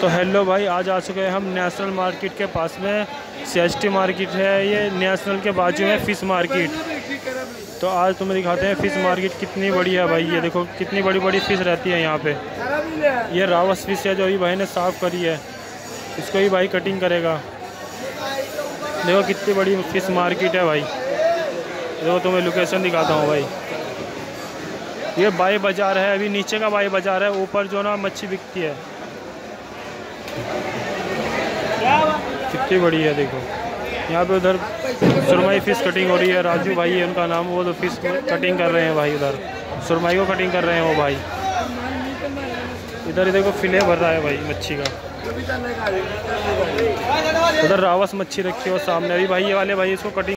तो हेलो भाई, आज आ चुके हैं हम नेशनल मार्केट के पास में। CST मार्केट है ये, नेशनल के बाजू में फ़िश मार्केट। तो आज तुम्हें दिखाते हैं फ़िश मार्केट कितनी बड़ी है भाई। ये देखो कितनी बड़ी बड़ी फ़िश रहती है यहाँ पे। ये रावस फ़िश है जो अभी भाई ने साफ़ करी है, इसको ही भाई कटिंग करेगा। देखो कितनी बड़ी फ़िश मार्केट है भाई। देखो तुम्हें लोकेशन दिखाता हूँ भाई। ये बाई बाज़ार है, अभी नीचे का बाई बाज़ार है, ऊपर जो ना मच्छी बिकती है। कितनी बड़ी है देखो। यहाँ पे उधर सुरमई फ़िश कटिंग हो रही है, राजू भाई है उनका नाम, वो तो फ़िश कटिंग कर रहे हैं भाई। उधर सुरमई को कटिंग कर रहे हैं वो भाई। इधर ही देखो फिले भर रहा है भाई मच्छी का। उधर रावस मच्छी रखी है और सामने अभी भाई ये वाले भाई इसको कटिंग